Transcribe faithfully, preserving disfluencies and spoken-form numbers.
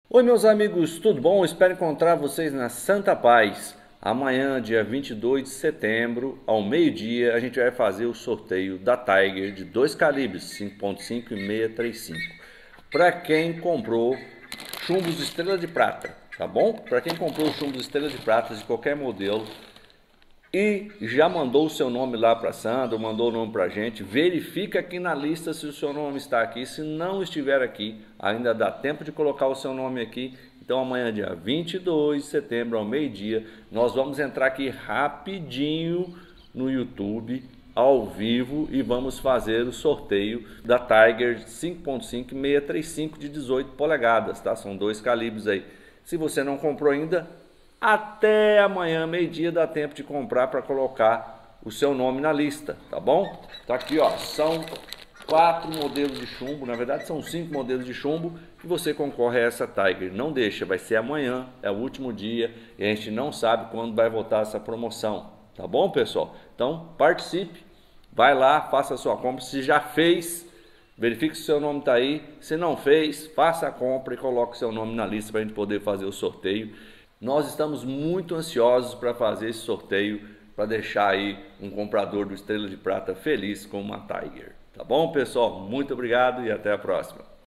Oi, meus amigos, tudo bom? Espero encontrar vocês na Santa Paz. Amanhã, dia vinte e dois de setembro, ao meio-dia, a gente vai fazer o sorteio da Tiger de dois calibres, cinco ponto cinco e seiscentos e trinta e cinco. Para quem comprou chumbos Estrela de Prata, tá bom? Para quem comprou chumbos Estrela de Prata de qualquer modelo e já mandou o seu nome lá para a Sandra, mandou o nome para a gente, verifica aqui na lista se o seu nome está aqui. Se não estiver aqui, ainda dá tempo de colocar o seu nome aqui. Então amanhã, dia vinte e dois de setembro, ao meio-dia, nós vamos entrar aqui rapidinho no YouTube, ao vivo, e vamos fazer o sorteio da Tiger cinco ponto cinco e seiscentos e trinta e cinco de dezoito polegadas, tá? São dois calibres aí. Se você não comprou ainda, até amanhã, meio-dia, dá tempo de comprar para colocar o seu nome na lista, tá bom? Tá aqui, ó, são quatro modelos de chumbo, na verdade são cinco modelos de chumbo que você concorre a essa Tiger. Não deixa, vai ser amanhã, é o último dia e a gente não sabe quando vai voltar essa promoção, tá bom, pessoal? Então, participe, vai lá, faça a sua compra. Se já fez, verifique se o seu nome está aí. Se não fez, faça a compra e coloque o seu nome na lista para a gente poder fazer o sorteio. Nós estamos muito ansiosos para fazer esse sorteio, para deixar aí um comprador do Estrela de Prata feliz com uma Tiger. Tá bom, pessoal? Muito obrigado e até a próxima.